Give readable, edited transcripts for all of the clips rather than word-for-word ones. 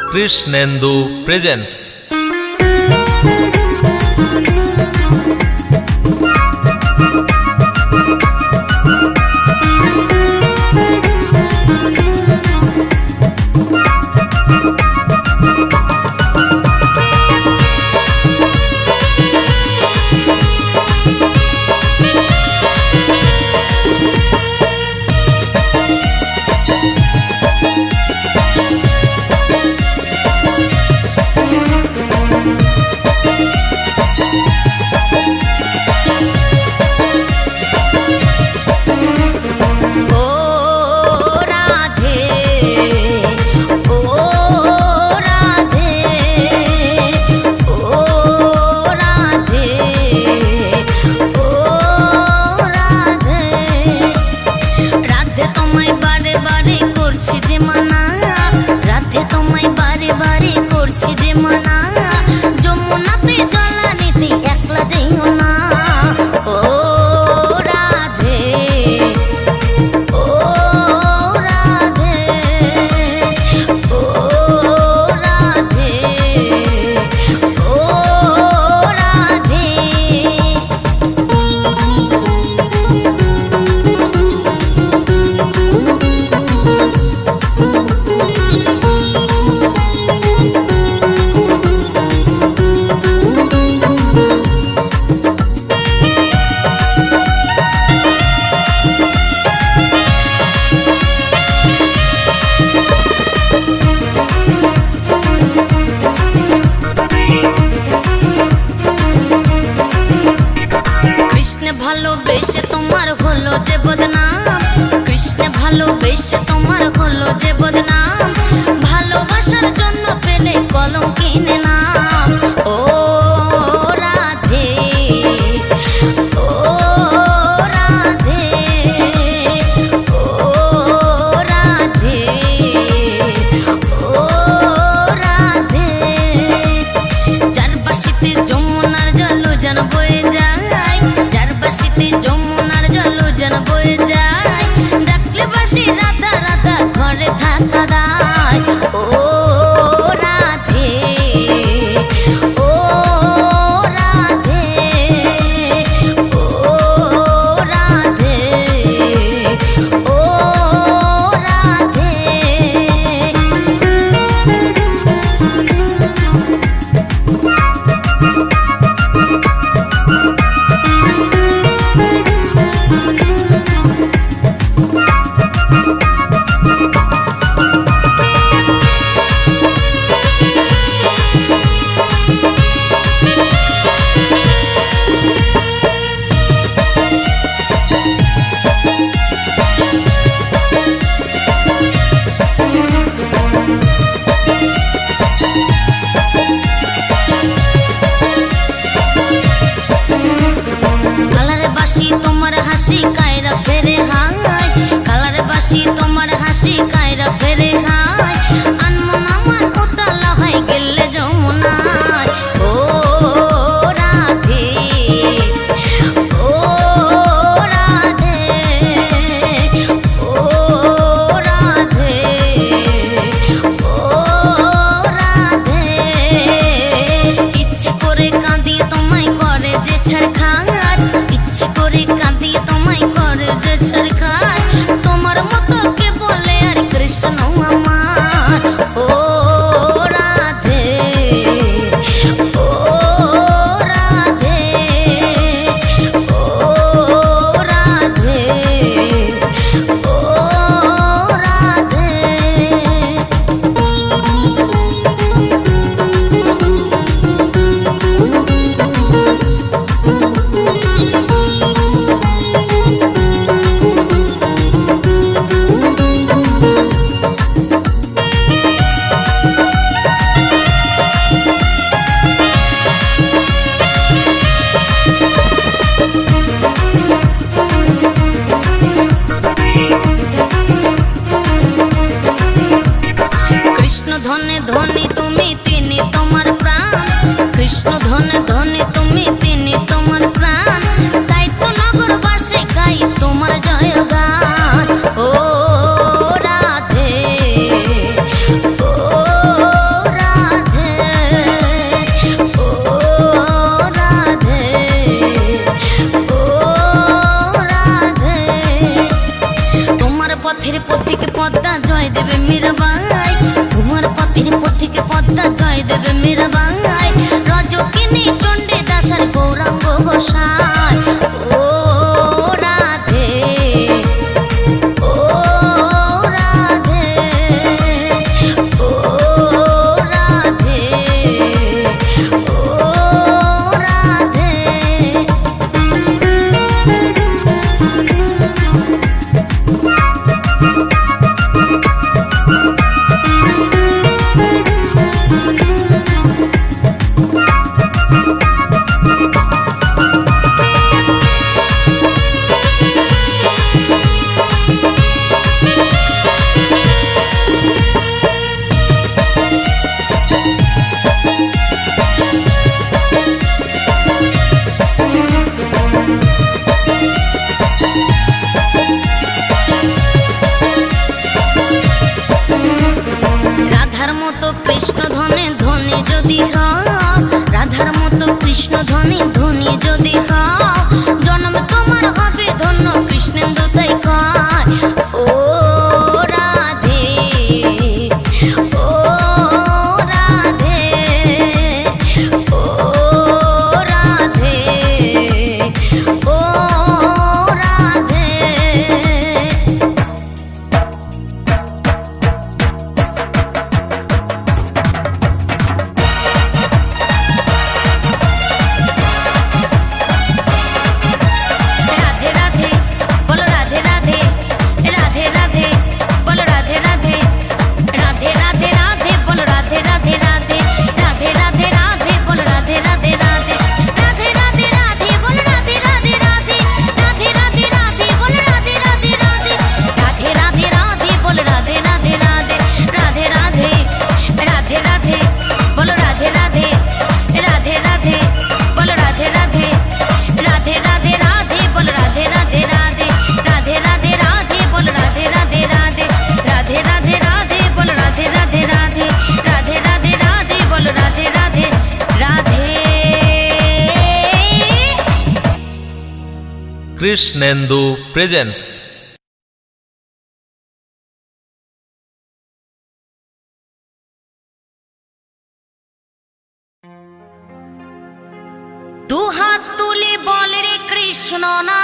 Krishnendu presence. ভালোবেসে তোমার হলো যে বদনাম, কৃষ্ণ ভালোবেসে তোমার হলো যে বদনাম, ভালোবাসার জন্য পেলে কলম কিনে নাম। ও রাধে, ও রাধে, ও রাধে, ও রাধে। যার বাসিতে যমুনার জল যেন বয়ে যায়, যার বাসিতে যমুনার জল যেন বয়ে যায়, ডাকলে বাসি রাধা রাধা ঘরে থাকা দায়। ও রাধে, ও রাধে, ও রাধে, ও রাধে। তোমার হাসি কায়রা ফেরে হায়, কালার বাসি তোমার হাসি কায়রা ফেরে হায়, আনমন আমার উতালা হয় গেলে যমুনায়। ও রাধে, ও রাধে, ও রাধে, ও রাধে। ইচ্ছে করে কাঁদিয়ে তোমায় করে যে ছাড়খার, ইচ্ছে করে কাঁদিয়ে তোমায় করে যে ছাড় পথের পথিকে পদ্মা জয় দেবে মীরাবাই, তোমার পথের পথিকে পদ্মা জয় দেবে মীরাবাই। রজকিনী চণ্ডী দাসার গৌরাঙ্গ গোসাই ও রাধে ও রাধে ও রাধে ও রাধে। রাধার মতো কৃষ্ণ ধনে ধনী যদি হও, রাধার মতো কৃষ্ণ ধনী ধনী যদি হও, জন্ম তোমার হবে ধন্য কৃষ্ণেন্দু তাই কয় ও রাধে ও রাধে ও রাধে ও রাধে। রাধে রাধে বলো রাধে রাধে, রাধে রাধে বলো রাধে রাধে, রাধে রাধে রাধে বলো রাধে রাধে রাধে, রাধে রাধে রাধে বলো রাধে রাধে রাধে, রাধে রাধে রাধে বলো রাধে রাধে রাধে, রাধে রাধে রাধে বলো রাধে রাধে রাধে, রাধে রাধে রাধে বলো রাধে রাধে রাধে, রাধে রাধে রাধে রাধে বলো রাধে রাধে, রাধে রাধে বলো রাধে রাধে, রাধে রাধে রাধে বলো রাধে রাধে রাধে, রাধে রাধে রাধে বলো রাধে রাধে রাধে, রাধে রাধে রাধে বলো রাধে রাধে রাধে, রাধে রাধে রাধে বলো রাধে রাধে রাধে। কৃষ্ণেন্দু প্রেজেন্স। দুহাত তুলে বল রে কৃষ্ণ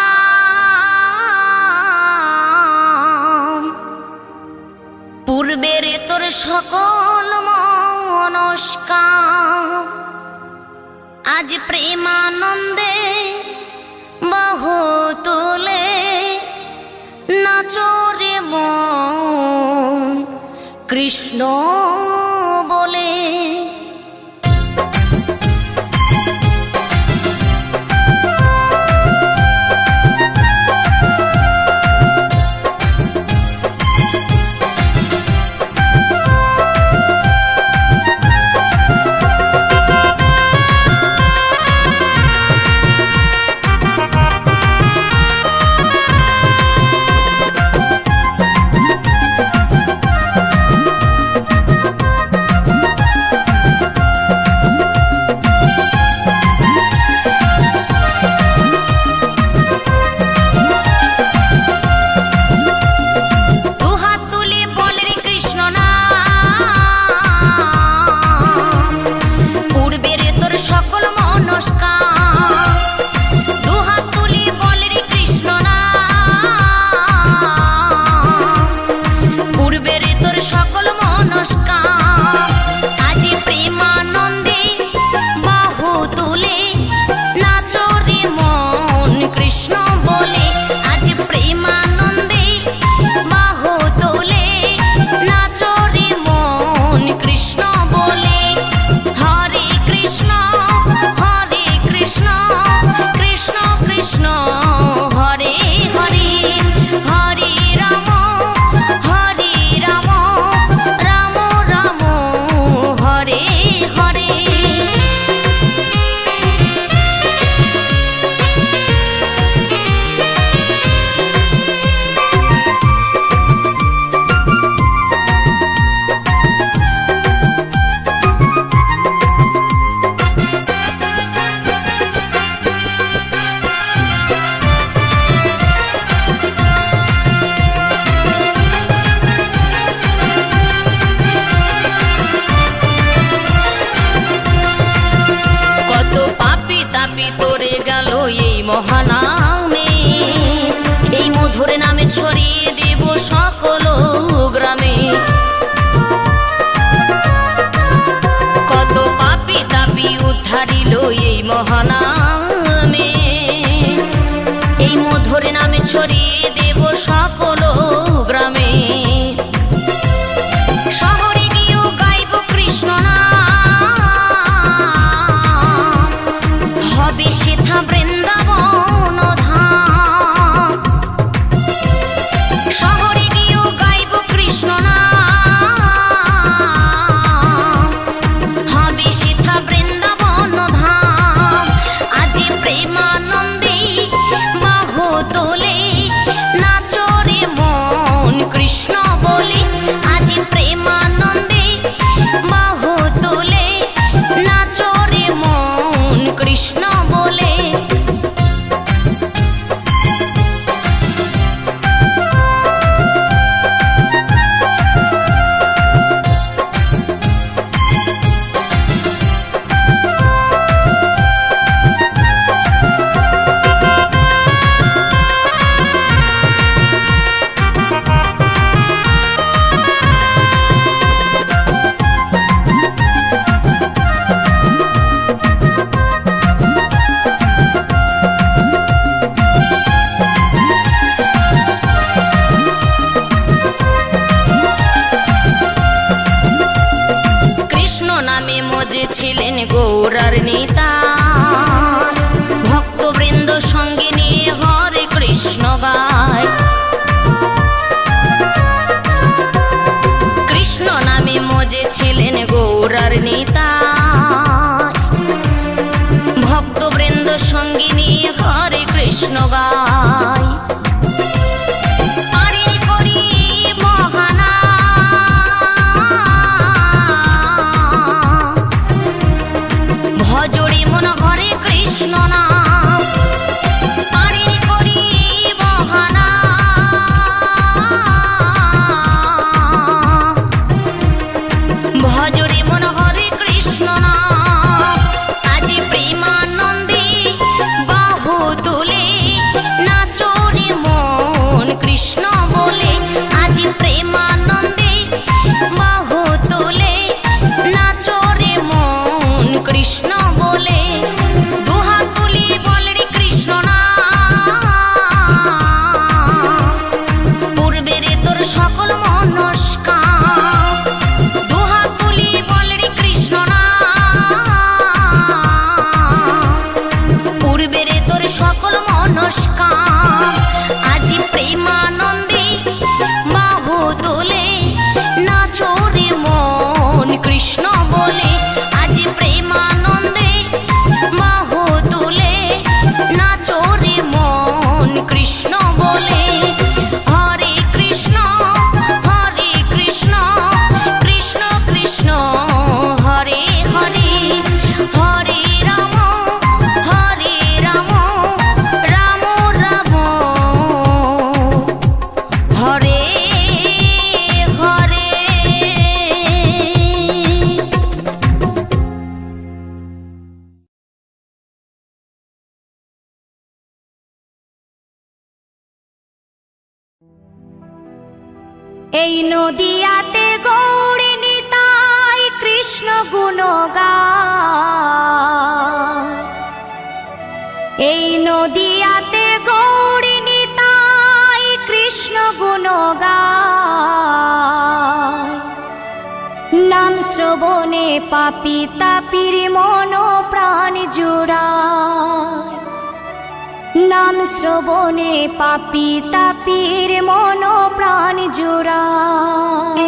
নাম, পূর্বের তোর সকল মনস্কাম, আজ প্রেমানন্দে বহু তুলে নাচরে মন কৃষ্ণ বলে। মহানামে, এই মধুর নামে ছড়িয়ে দেব সকল গ্রামে। শহরে গিয়েও গাইব কৃষ্ণ নাম, হবে সেথা বৃন্দাবন ধাম। শহরে গিয়েও গাইব কৃষ্ণ নাম, হবে সেথা বৃন্দাবন ধাম। আজি প্রেমানন্দে বাহু তোলে নাচরে মন কৃষ্ণ বলে, আজি প্রেমানন্দে বাহু তোলে নাচরে মন কৃষ্ণ বলে। কৃষ্ণ নামে মজেছিলেন গৌরার নেতা, ভক্তবৃন্দ সঙ্গে নিয়ে হরে কৃষ্ণ গায়। কৃষ্ণ নামে মজেছিলেন গৌরার নেতা, ভক্তবৃন্দ সঙ্গে নিয়ে হরে কৃষ্ণ গায়। পারের করি মহানাম, ভজরে মন হরে কৃষ্ণ নাম। পারের করি মহানাম, ভজরে মন হরে কৃষ্ণ নাম। আজি প্রেমানন্দে বাহু তোলে নাচরে মন কৃষ্ণ বলে, আজি প্রেমানন্দে বাহু তোলে নাচরে মন কৃষ্ণ বলে। দুহাত তুলি বল রে কৃষ্ণ নাম, পূর্বেরে তোর সকল মনস্কাম। দুহাত তুলি বল রে কৃষ্ণ নাম, পূর্বেরে তোর সকল মনস্কাম। আজি প্রেমানন্দে বাহু তোলে নাচরে মন কৃষ্ণ বলে, আজি প্রেমানন্দে বাহু তোলে নাচরে মন কৃষ্ণ বলে। হরে কৃষ্ণ কৃষ্ণ কৃষ্ণ হরে হরে, হরে রাম রাম রাম হরে হরে। এই নদিয়াতে গৌরী নিতাই কৃষ্ণ গুণ গায়, এই নদিয়াতে গৌরী নিতাই কৃষ্ণ গুণ গায়। নাম শ্রবণে পাপি তাপির মন প্রাণ জুড়ায়, নাম শ্রবণে পাপি তাপির মন প্রাণ জুড়ায়।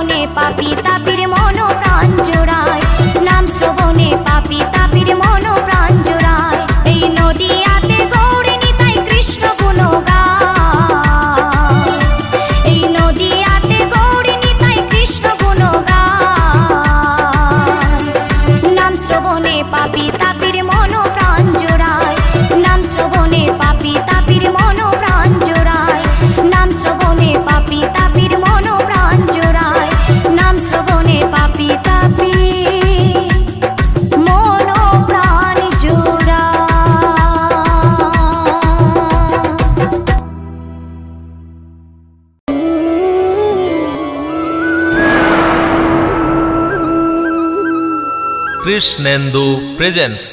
শ্রবণে পাপি তাপির মন প্রাণ জোড়ায়, নাম শ্রবণে পাপি তাপির মন প্রাণ জোড়ায়। এই নদিয়াতে গৌরী নিতাই কৃষ্ণ গুণ গায়, এই নদিয়াতে গৌরী নিতাই কৃষ্ণ গুণ গায়। নাম শ্রবণে পাপি তাপির মন প্রাণ জোড়ায়, নাম শ্রবণে পাপি তাপির মন প্রাণ জোড়ায়, নাম শ্রবণে পাপি তাপির মন প্রাণ জোড়ায়, নাম শ্রবণে পাপি তাপি মন প্রাণ জোড়ায়। কৃষ্ণেন্দু প্রেজেন্স।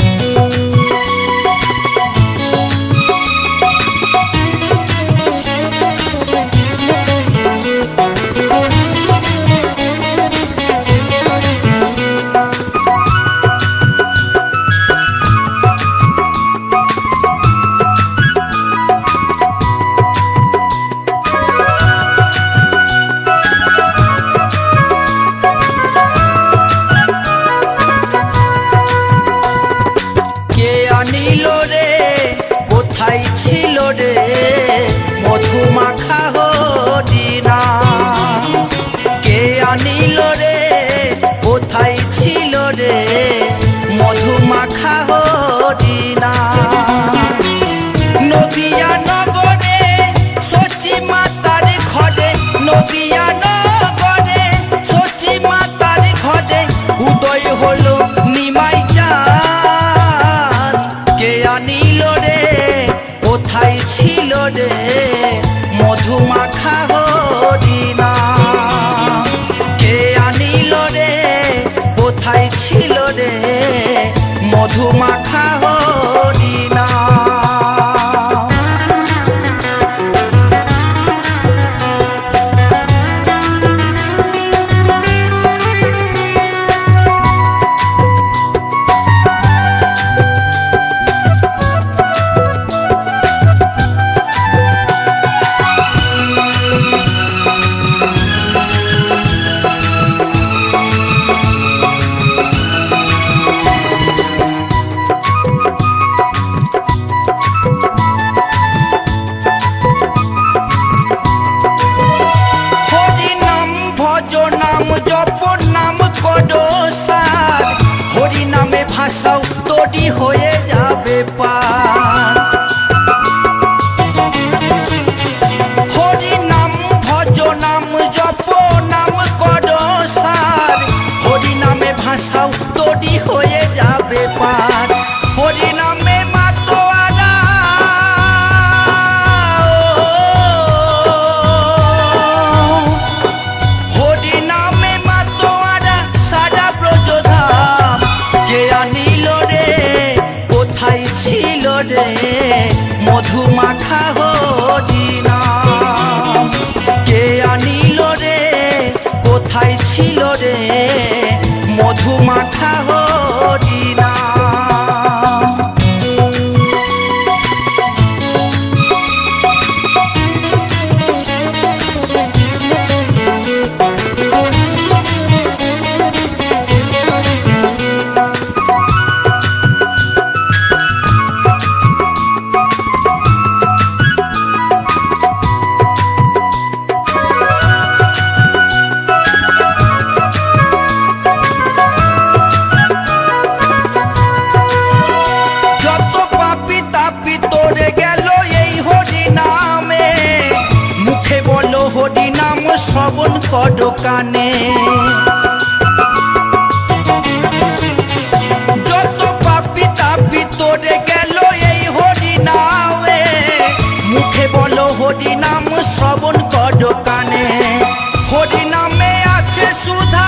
মধুমাখা হরিনা কে আনিল রে, কোথায় ছিল রে মধুমাখা হরিনা। নদিয়া নগরে সচি মাতার ঘরে, নদিয়া নগরে সচি মাতার ঘরে উদয় হলো নিমাই চাঁদ। কে আনিল রে, কোথায় ছিল রে মধুমাখা হরিনা। কে আনিল রে, কোথায় ছিল রে মধুমাখা হরিনা। ভাষাও তৈরি হয়ে যাবে পার। হরি নাম ভজ নাম জপ নাম কর সার, হরি নামে ভাষাও তৈরি হয়ে যাবে পার। হরি নামে মাতোয়ারা হরি নামে মাতোয়ারা সারা ব্রজধাম। কে আনিল রে, কোথায় ছিল রে মধুমাখা হরিনা। কে আনিল রে, কোথায় ছিল রে মধুমাখা হরিনা। শ্রবণ কর কানে, যত পাপি তাপি তোরে গেল এই হরি নামে। মুখে বলো হরি নাম শ্রবণ কর কানে, হরি নামে আছে সুধা।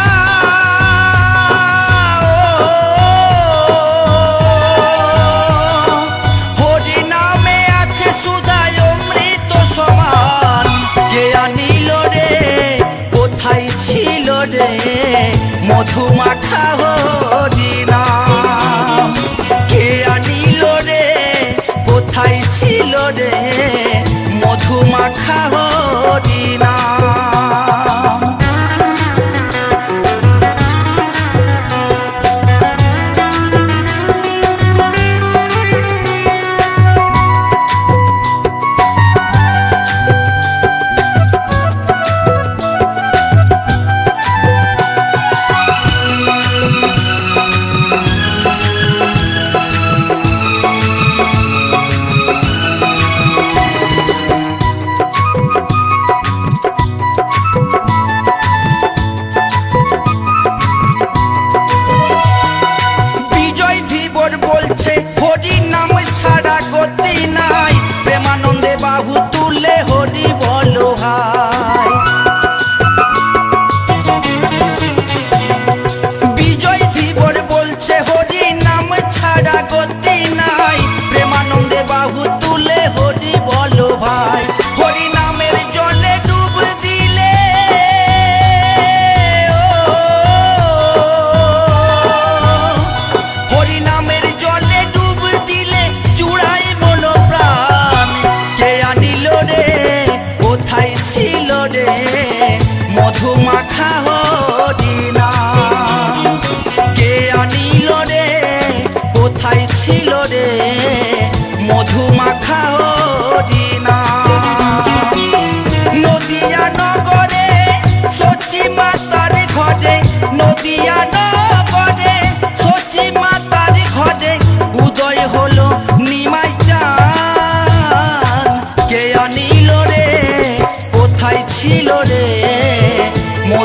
হরি নামে আছে সুধা অমৃত সমান। কে আনিল রে, কোথায় ছিল রে মধুমাখা হরিনা। কে আনিল রে, কোথায় ছিল রে মধুমাখা হরিনা।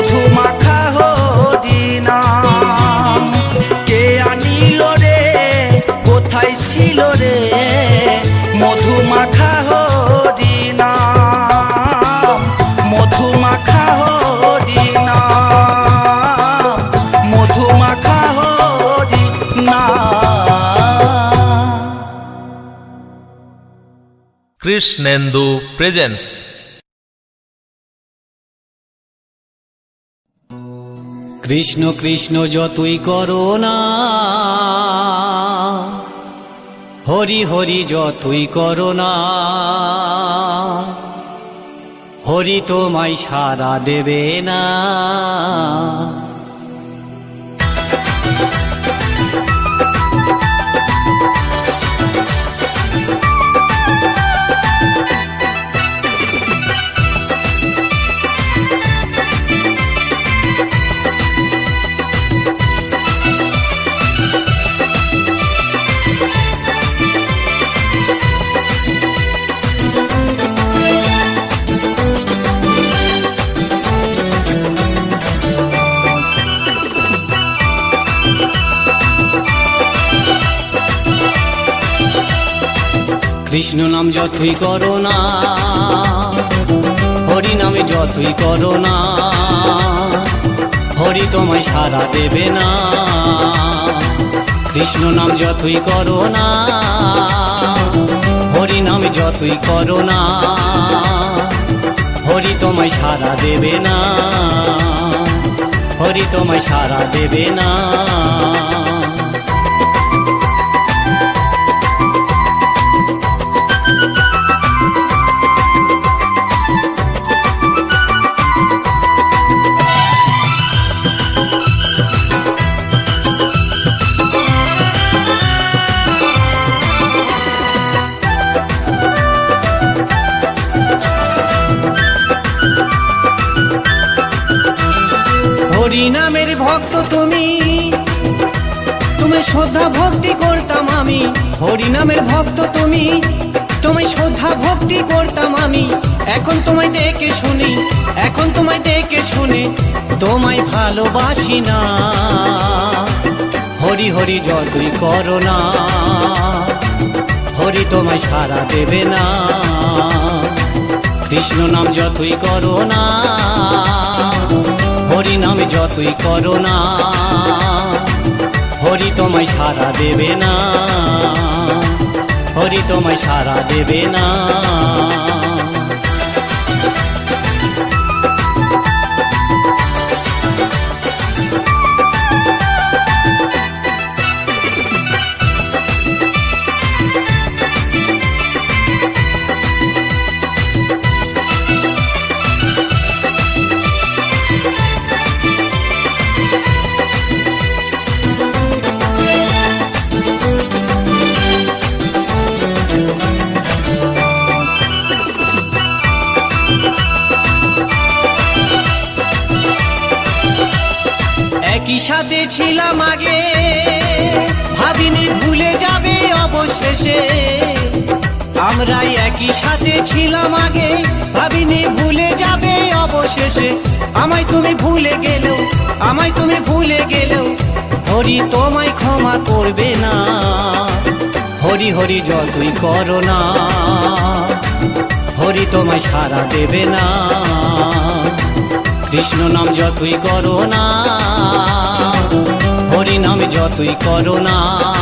মধু মাখা হরি নাম। কে আনিল রে কোথায় ছিল রে মধু মাখা হরি নাম, মধু মাখা হরি নাম, মধু মাখা হরি নাম। কৃষ্ণেন্দু প্রেজেন্স। কৃষ্ণ কৃষ্ণ যতই করো না, হরি হরি যতই করো না, হরি তোমায় সাড়া দেবে না। কৃষ্ণ নাম যতই করো না, হরি নামে যতই করো না, হরি তোমায় সাড়া দেবে না। কৃষ্ণ নাম যতই করো না, হরি নামে যতই করো না, হরি তোমায় সাড়া দেবে না, হরি তোমায় সাড়া দেবে না। হরি নামের ভক্ত তুমি, তুমি শ্রদ্ধা ভক্তি করতাম আমি। হরি নামের ভক্ত তুমি, তুমি শ্রদ্ধা ভক্তি করতাম আমি। এখন তোমায় দেখে শুনি, এখন তোমায় দেখে শুনে তোমায় ভালোবাসি না। হরি হরি যতই করো না, হরি তোমায় সাড়া দেবে না। কৃষ্ণ নাম যতই করো না, হরি নামে যতই করো না, হরি তোমায় সাড়া দেবে না, হরি তোমায় সাড়া দেবে না। একই সাথে ছিলাম আগে, ভাবিনি ভুলে যাবে অবশেষে। আমরা একই সাথে ছিলাম আগে, ভাবিনি ভুলে যাবে অবশেষে। আমায় তুমি ভুলে গেলেও, আমায় তুমি ভুলে গেলেও, হরি তোমায় ক্ষমা করবে না। হরি হরি যতই করো না, হরি তোমায় সাড়া দেবে না। কৃষ্ণ নাম যতই করো না, হরি নাম যতই করো না,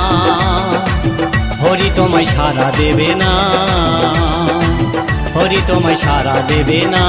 হরি তোমায় সাড়া দেবে না, হরি তোমায় সাড়া দেবে না।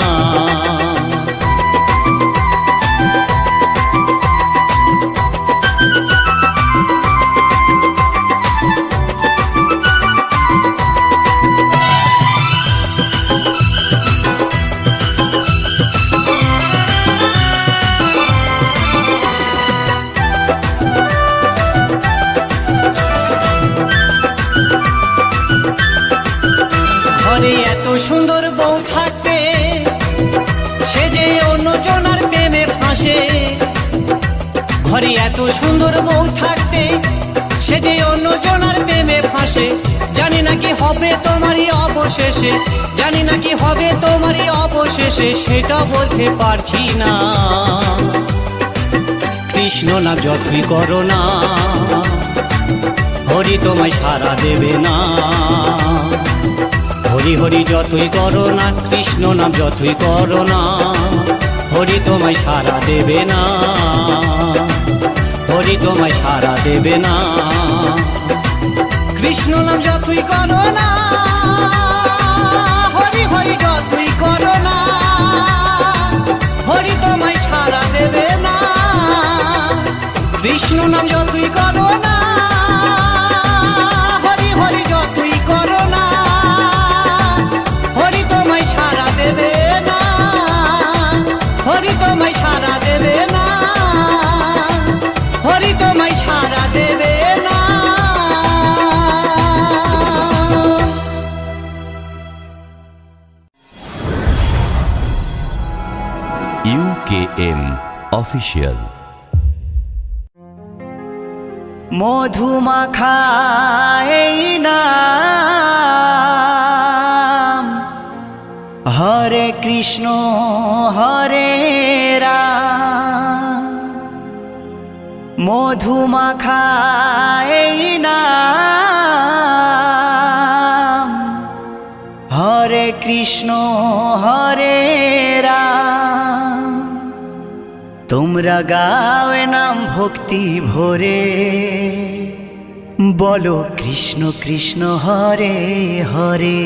ঘরে এত সুন্দর বউ থাকতে, সে যে অন্যজনার প্রেমে ফাঁসে। ঘরে এত সুন্দর বউ থাকতে, সে যে অন্যজনার প্রেমে ফাঁসে। জানি না কি হবে তোমারই অবস্থা। অবশেষে, জানি না কি হবে তোমারই অবশেষে, সেটা বলতে পারছি না। কৃষ্ণ নাম যতই করো না, হরি তোমায় সাড়া দেবে না। হরি হরি যতই করো না, কৃষ্ণ নাম যতই করো না, হরি তোমায় সাড়া দেবে না। হরি তোমায় সাড়া দেবে না। কৃষ্ণ নাম যতই করো না, হরি হরি যতই করো না, হরি তোমায় সাড়া দেবে না। কৃষ্ণ নাম যতই করো না, হরি হরি যতই করো না, হরি তোমায় সাড়া দেবে না। হরি তোমায় সাড়া দেবে না। হরি তোমায় সাড়া দেবে না। UKM Official মধুমাখা এই নাম, হরে কৃষ্ণ হরে রাম। মধুমাখা এই নাম, হরে কৃষ্ণ হরে রাম। তোমরা গাওয়ে নাম ভক্তি ভরে, বলো কৃষ্ণ কৃষ্ণ হরে হরে।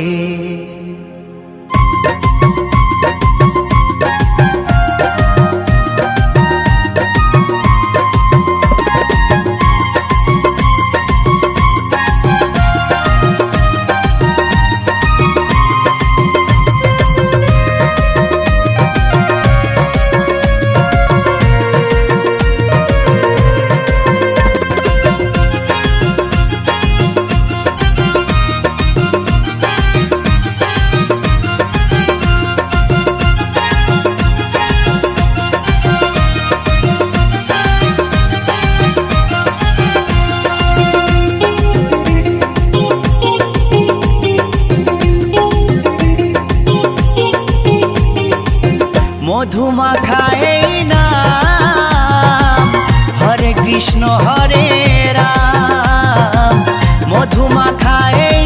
মধুমাখা এই নাম, হরে কৃষ্ণ হরে রাম। মধুমাখা এই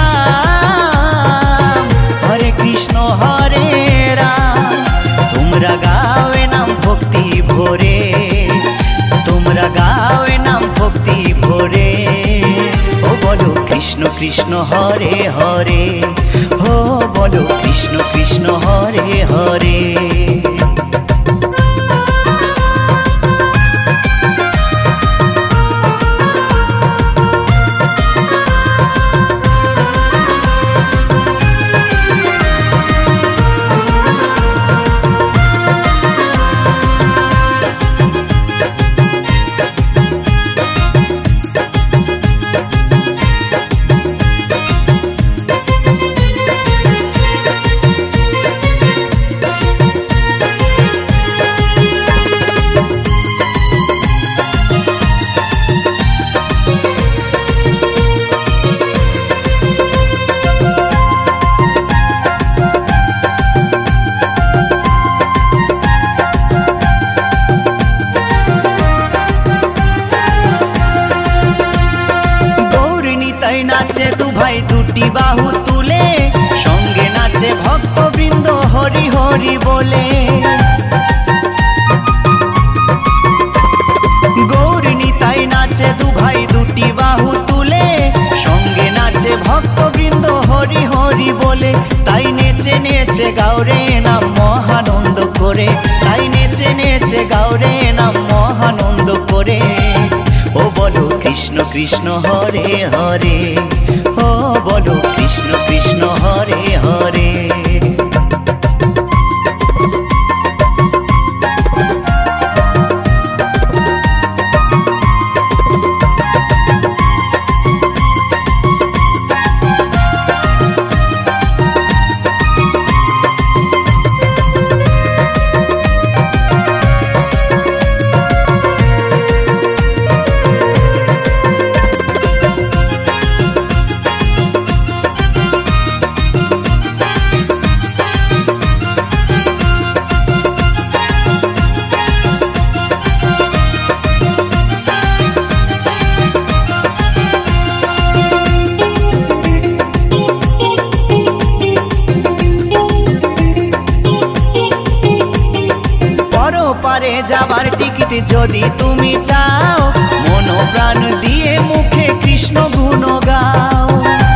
নাম, হরে কৃষ্ণ হরে রাম। তোমরা গাওয়ে নাম ভক্তি ভরে, তোমরা গাওয়ে নাম ভক্তি ভরে, ও বলো কৃষ্ণ কৃষ্ণ হরে হরে। ও বলো কৃষ্ণ কৃষ্ণ হরে হরে। নাচে দু ভাই দুটি বাহু তুলে, সঙ্গে নাচে ভক্তবৃন্দ হরি হরি বলে। গৌর নিতাই নাচে দু ভাই দুটি বাহু তুলে, সঙ্গে নাচে ভক্তবৃন্দ হরি হরি বলে। তাই নেচে নেচে গাওরে নাম মহানন্দ করে, তাই নেচে নেচে গাওরে নাম মহানন্দ করে। ও বলো কৃষ্ণ কৃষ্ণ হরে হরে। ও বলো কৃষ্ণ কৃষ্ণ হরে হরে। যাবার টিকিট যদি তুমি চাও, মন প্রাণ দিয়ে মুখে কৃষ্ণ গুণ গাও।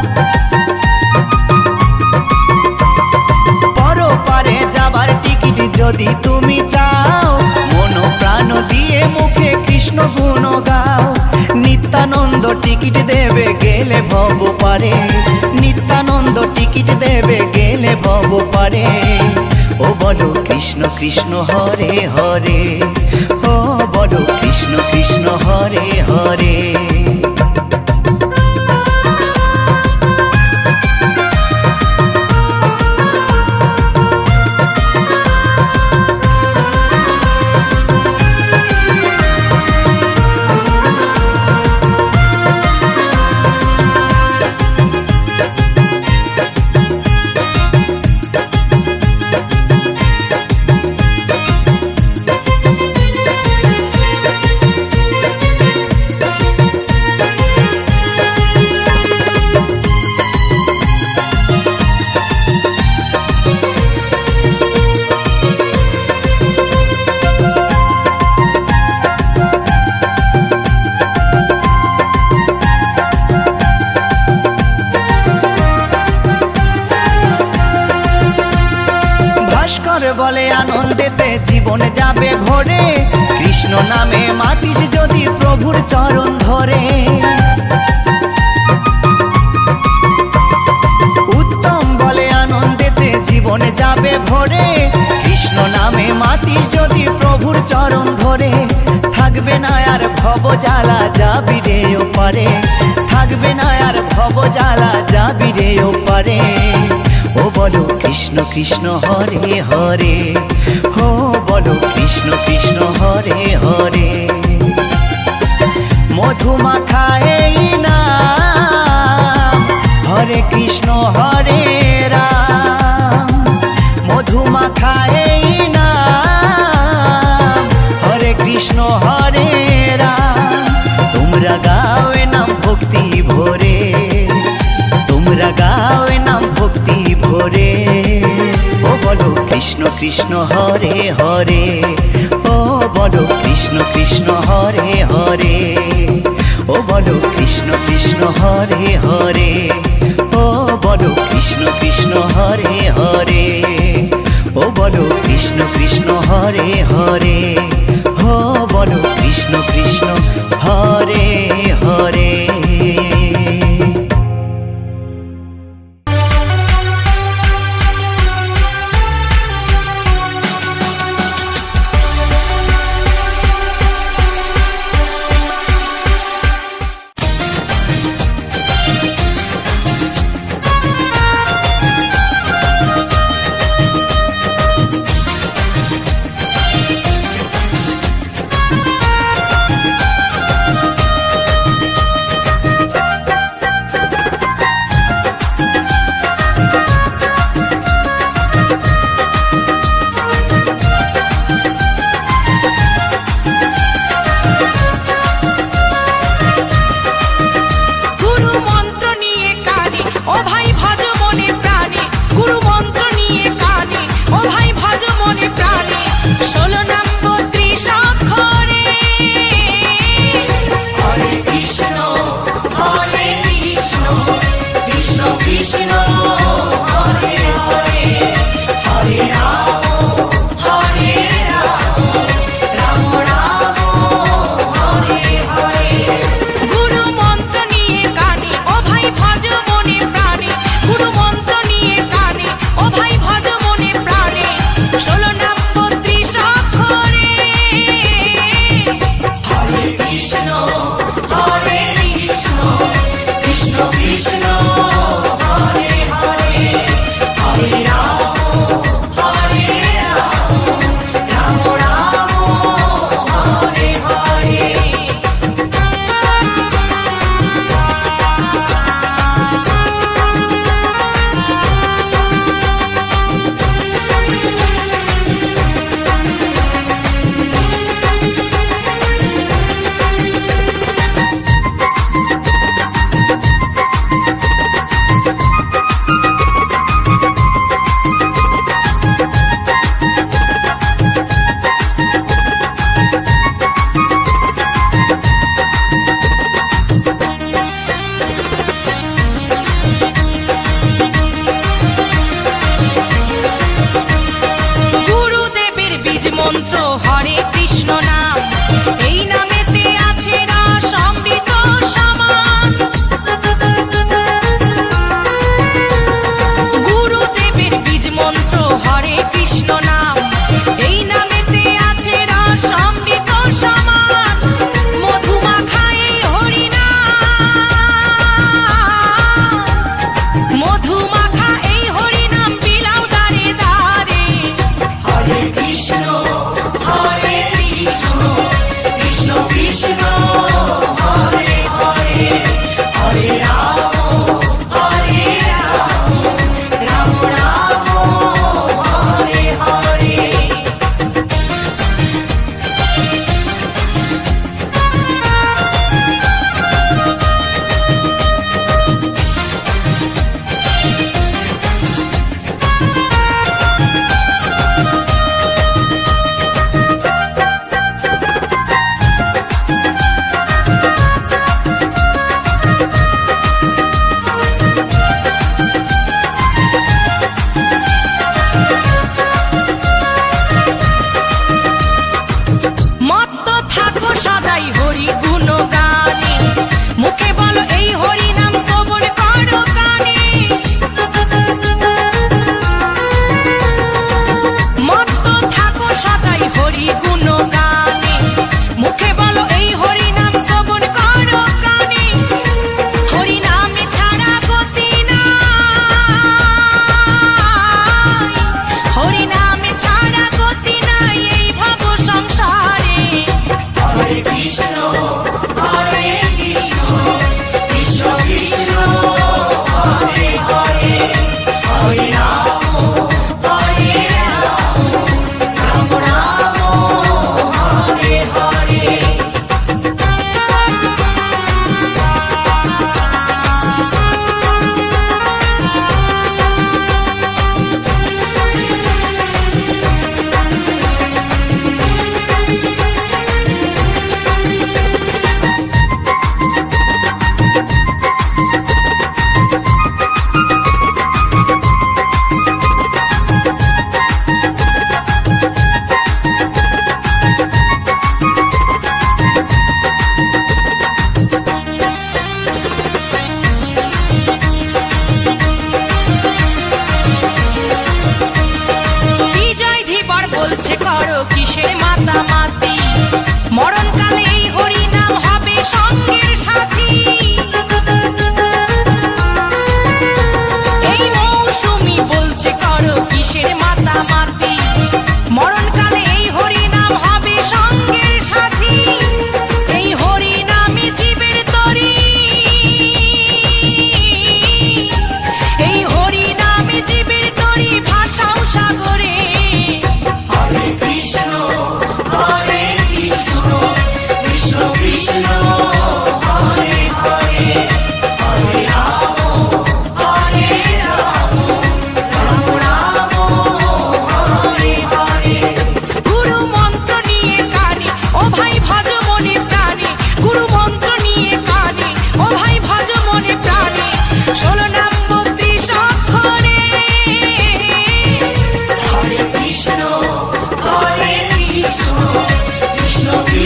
পরপারে যাবার টিকিট যদি তুমি চাও, মন প্রাণ দিয়ে মুখে কৃষ্ণ গুণ গাও। নিত্যানন্দ টিকিট দেবে গেলে ভব পারে, নিত্যানন্দ টিকিট দেবে গেলে ভব পারে। ও বলো কৃষ্ণ কৃষ্ণ হরে হরে, ও বলো কৃষ্ণ কৃষ্ণ হরে হরে। বলে আনন্দেতে জীবন যাবে ভরে, কৃষ্ণ নামে মাতিস যদি প্রভুর চরণ ধরে। উত্তম বলে আনন্দেতে জীবন যাবে ভরে, কৃষ্ণ নামে মাতিস যদি প্রভুর চরণ ধরে। থাকবে না আর ভব জ্বালা যাবি রে ওপারে, থাকবে না আর ভব জ্বালা যাবি রে ওপারে। ও বলো কৃষ্ণ কৃষ্ণ হরে হরে, ও বলো কৃষ্ণ কৃষ্ণ হরে হরে। মধুমাখা এই নাম হরে কৃষ্ণ হরে রাম, মধুমাখা এই নাম হরে কৃষ্ণ হরে রাম। তোমরা গাও এ নাম ভক্তি ভরে, তোমরা গাও এ নাম ভক্তি ভরে। ও বলো কৃষ্ণ কৃষ্ণ হরে হরে, ও বলো কৃষ্ণ কৃষ্ণ হরে হরে। ও বলো কৃষ্ণ কৃষ্ণ হরে হরে, ও বলো কৃষ্ণ কৃষ্ণ হরে হরে। ও বলো কৃষ্ণ কৃষ্ণ হরে হরে, ও বলো কৃষ্ণ কৃষ্ণ হরে হরে।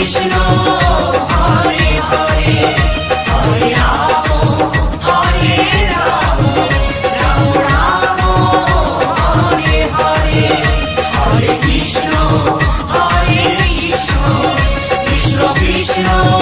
কৃষ্ণ হরে হরে হরে রাম হরে রাম রাম রাম হরে হরে হরে কৃষ্ণ কৃষ্ণ কৃষ্ণ